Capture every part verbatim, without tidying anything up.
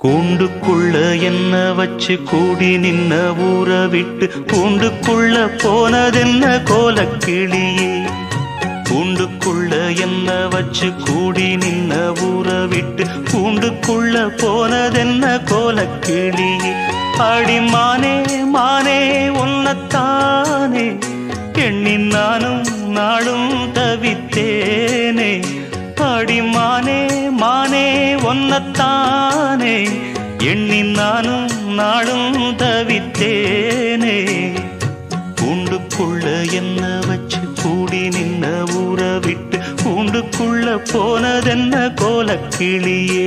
கூண்டுக்குள்ள என்ன வச்சு கூடி நின்ன ஊற விட்டு கூண்டுக்குள்ள போனதென்ன கோலக்கிளியே. கூண்டுக்குள்ள என்ன வச்சு கூடி நின்ன ஊற விட்டு கூண்டுக்குள்ள போனதென்ன கோலக்கிளியே. அடி மானே மானே உன்னத்தானே எண்ணி நானும் நாளும் தவித்தேனே. அடி மானே மானே ஒன்னத்தானே எண்ணி நானும் நாளும் தவித்தேனே. கூண்டுக்குள்ள என்ன வச்சு கூடி நின்ன ஊற விட்டு கூண்டுக்குள்ள போனதென்ன கோலக்கிளியே.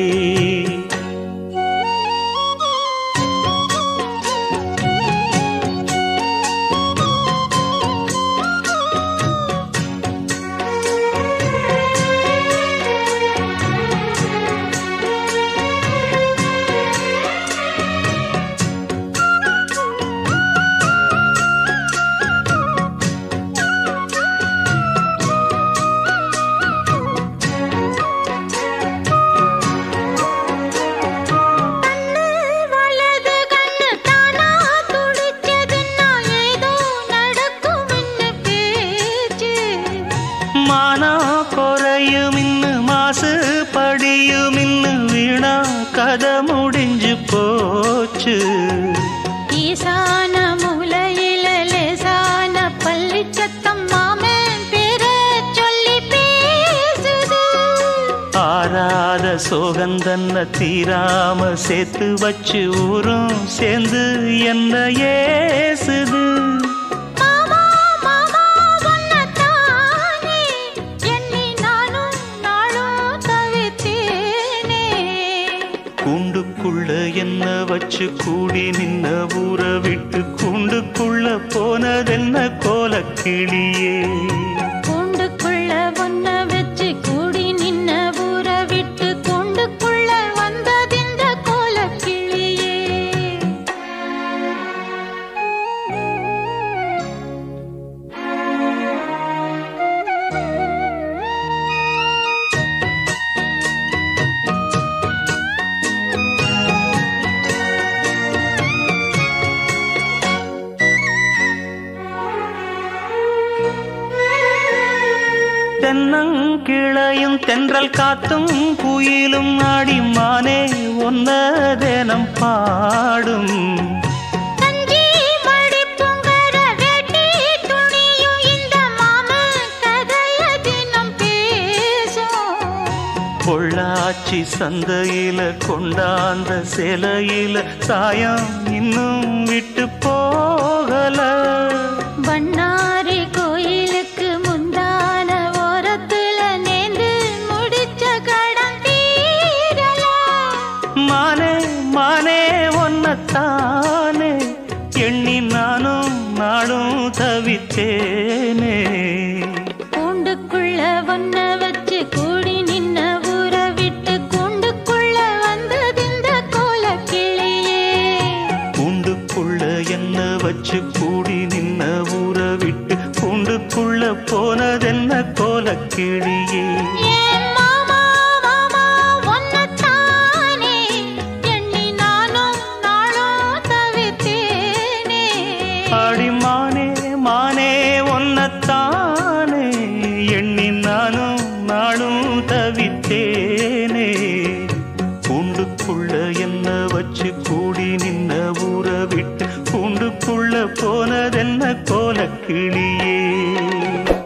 மானா குறையும் இன்னு மாசு படியும் இன்னு வீணா கதை முடிஞ்சு போச்சு. ஈசான மூலையில லேசான பள்ளி சத்தம் மாமன் பேர சொல்லி பேசுது. ஆராத சோகந்தன்ன தீராம சேர்த்து வச்சு ஊரும் சேர்ந்து என்ன ஏசுது. கூண்டுக்குள்ள என்ன வச்சு கூடி நின்ன ஊற விட்டு கூண்டுக்குள்ள போனதென்ன கோலக்கிளியே. கூண்டுக்குள்ள ஒன்ன வச்சு கூடி நின்ன ஊற விட்டு கூண்டுக்குள்ள வந்ததிந்த கோலக்கிளியே. தென்னங்கிளையும் தென்றல் காத்தும் குயிலும் ஆடி மானே ஒன்ன தினம் பாடும். தஞ்சி மடி பொங்கர வேட்டி துணியும் இந்த மாமன் கதைய தினம் பேசும். பொள்ளாச்சி சந்தையில கொண்டாந்த சேலையில சாயம் இன்னும் விட்டு போகல. பண்ணாரி கோயிலுக்கு முந்தான ஓரத்துல நேர்ந்து முடிச்ச கடன் தீரல. மானே மானே ஒன்னத்தானே எண்ணி நானும் நாளும் தவித்தேனே. கூண்டுக்குள்ள ஒன்ன வச்சு கூடி நின்ன ஊற விட்டு கூண்டுக்குள்ள வந்ததிந்த கோலக்கிளியே. கூண்டுக்குள்ள என்ன வச்சு கூடி நின்ன ஊற விட்டு கூண்டுக்குள்ள போனதென்ன கோலக்கிளியே. ஏன் மாமா மாமா ஒன்னத்தானே எண்ணி நானும் நாளும் தவித்தேனே. அடி மானே மானே ஒன்னத்தானே எண்ணி நானும் நாளும் தவித்தேனே. கூண்டுக்குள்ள என்ன வச்சு கூடி நின்ன ஊற விட்டு கூண்டுக்குள்ள போனதென்ன கோலக்கிளியே.